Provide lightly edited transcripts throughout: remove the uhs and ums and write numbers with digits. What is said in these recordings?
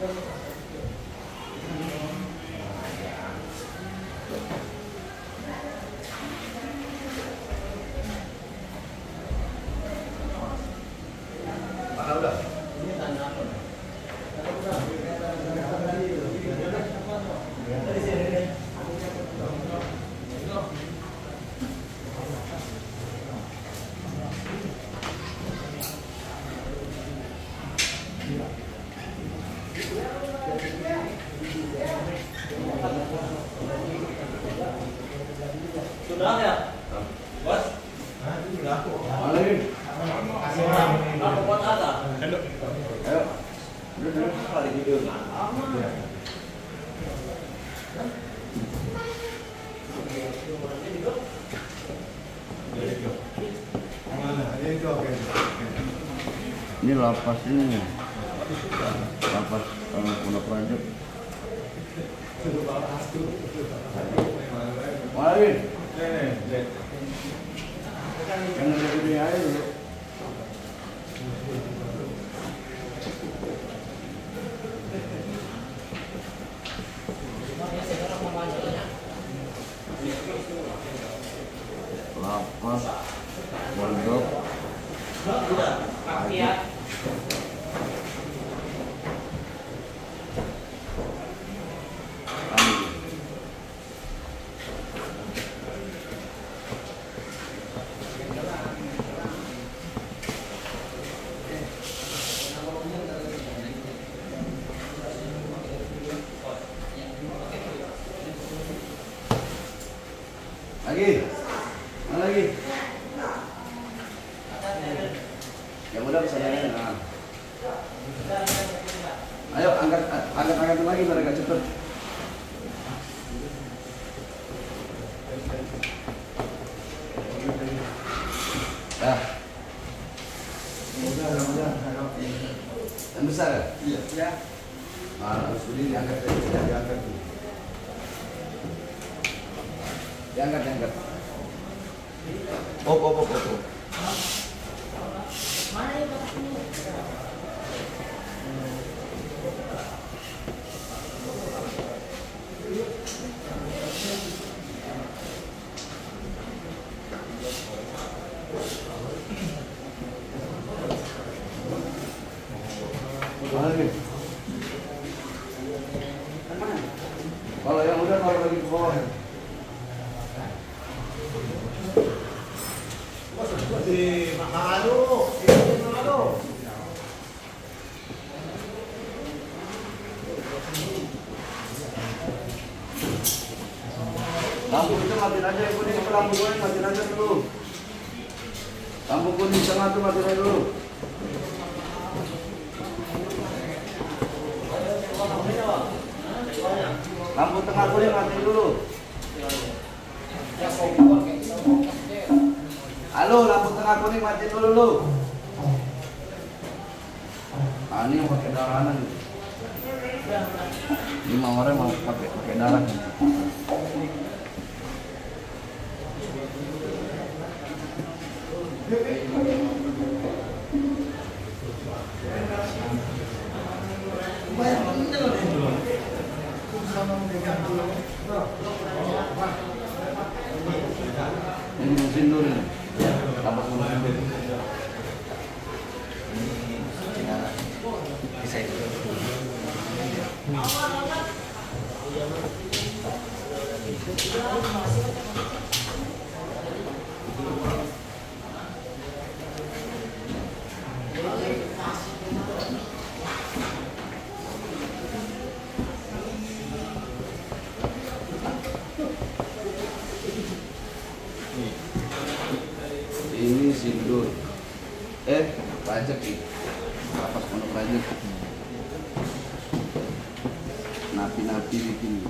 Sudah ya? Bos? Sudah. Malin. Aku buat ada. Ayo. Duduk kali video. Ini lapas ini ya. Lapas Pondok Raja. Malin. Yang ada di air dulu. Lapas Pondok Raja. Lagi, mana lagi? Yang udah pesanannya. Nah. Ayo angkat lagi biar agak cepet. Dah. Udah. Yang besar ya? Iya. Nah, harus beli diangkat diangkat. Diangkat. Oh. Mana itu? Kalau yang udah taruh lagi ke bawah. Lampu itu matiin aja, yang kuning itu lampu kuning matiin aja dulu. Lampu kuning tengah tuh matiin aja dulu. Lampu tengah kuning matiin dulu. Halo, lampu tengah kuning matiin dulu. Ah, ini yang pakai darahan. 5 orang mau pakai darah. Ini mesin dulu nih. Lapas mesin dulu. Bisa itu. Ini sindur. Pajak nih. Lapas Pondok Raja. Napi-napi bikin.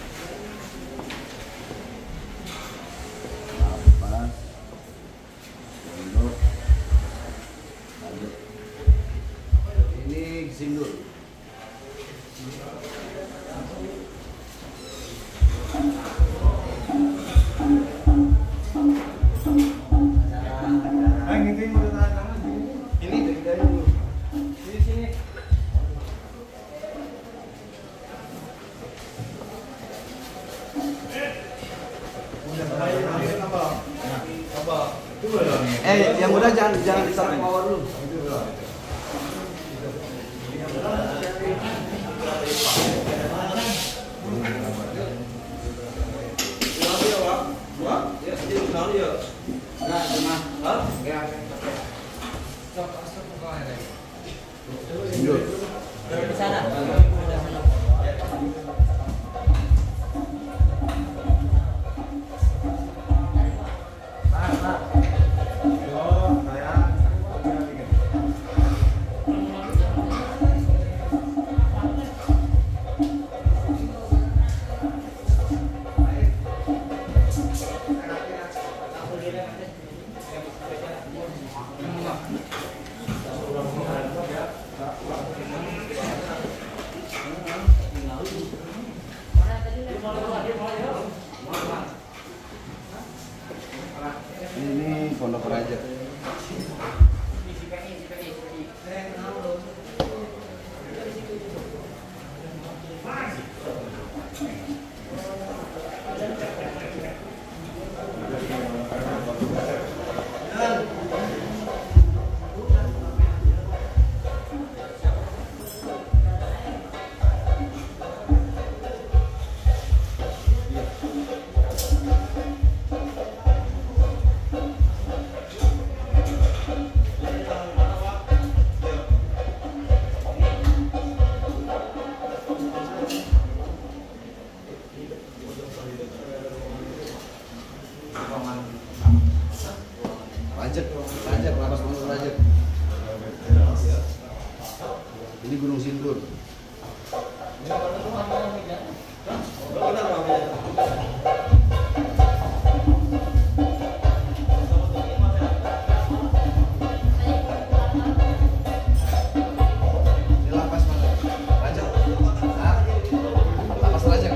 Lapas Pondok Raja. Ini sindur. Yang muda jangan ditaruh bawah dulu. Di sana. Ini Pondok Raja. Rajak, lapas Pondok Rajak. Ini Gunung Sindur. Ini lapas mana? Rajak. Hah? Lapas Rajak.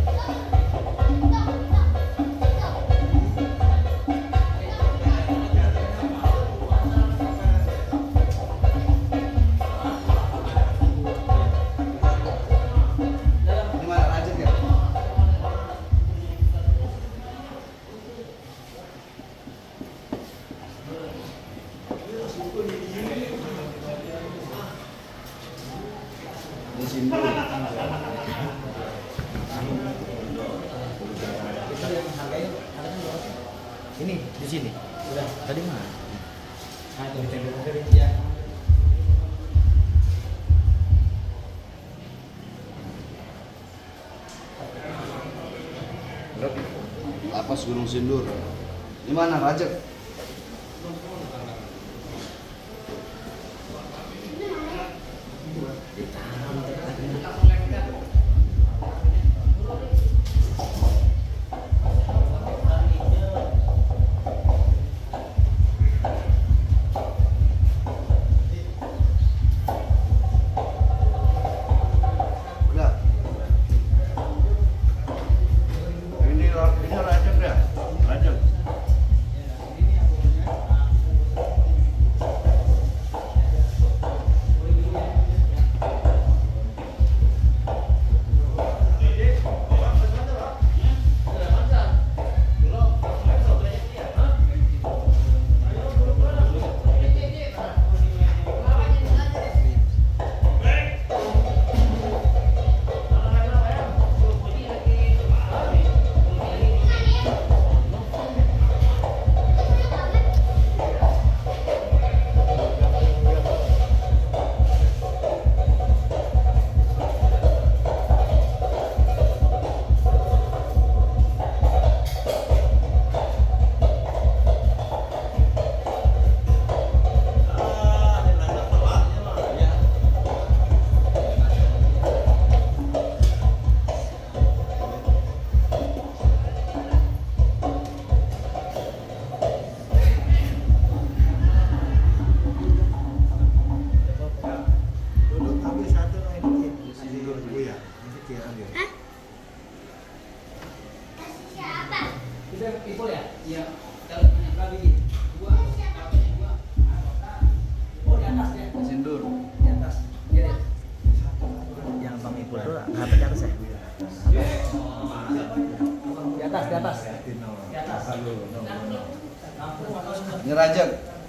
Di sini. Ini di sini. Udah. Tadi mana? Ya. Lapas Gunung Sindur. Di mana Rajak? Udah. Ini Rajak ya? Rajak. Pipul ya? Iya. Kalau berapa biji? Dua. Oh di atas ya? Sindur. Di atas. Iya. Yang Bang Ipul tuh ngapa di atas ya? Di atas, di atas. Di atas. Ini Rajak.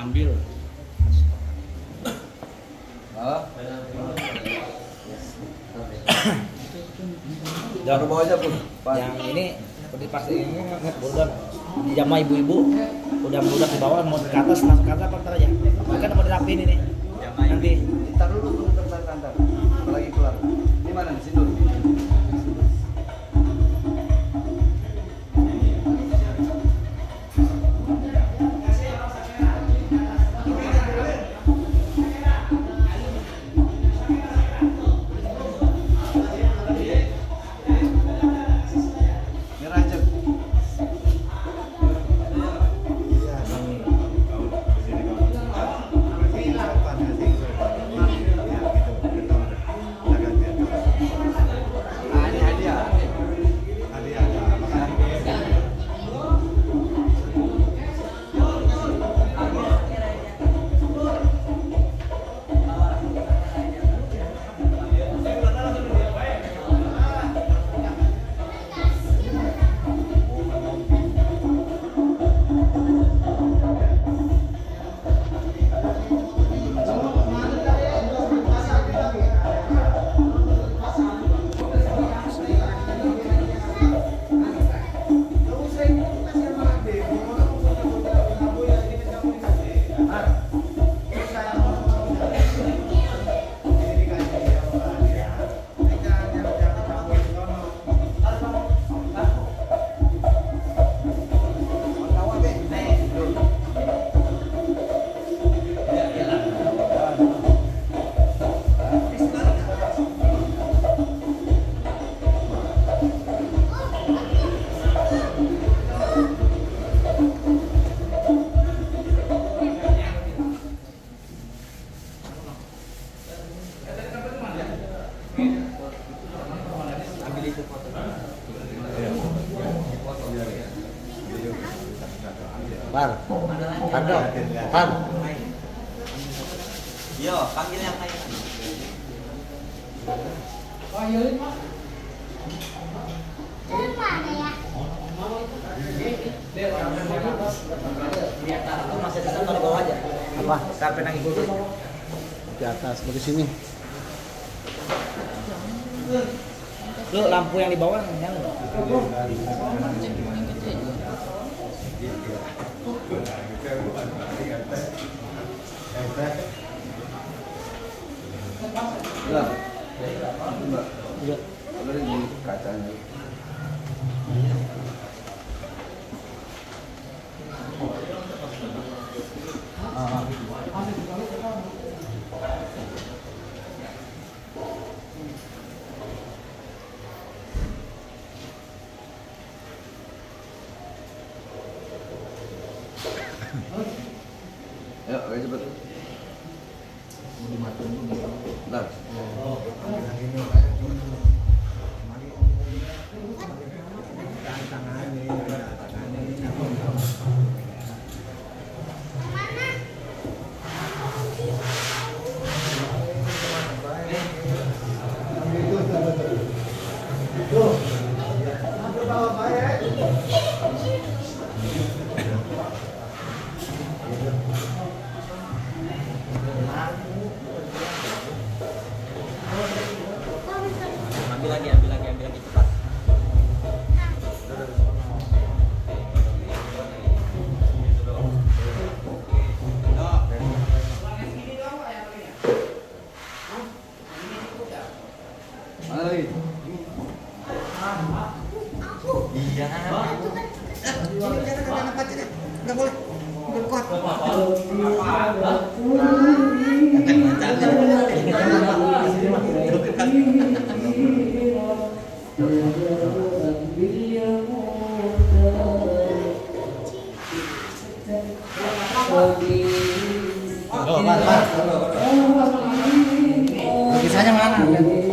ambil. Hah? Jangan bawa aja pun. Yang ini seperti pasti ini udah jama ibu-ibu udah di bawah mau ke atas langsung ke atas apa ntar aja? Kan mau dirapiin ini. Nanti. Ntar dulu ntar. Lagi keluar. Di mana di sini? Par. Yo, panggil yang lain. Oh iya, Pak. Masih di sana di bawah aja. Apa? Sampai nangis dulu. Di atas, mau di sini. Lu lampu yang di bawah nyala nggak? Ya. Mbak. Iya. Boleh di kacanya. Ayo, ayo cepet. Bentar. Ambil lagi cepat. Mana lagi? Iya. Nggak boleh. Udah kuat. Lukisannya mana?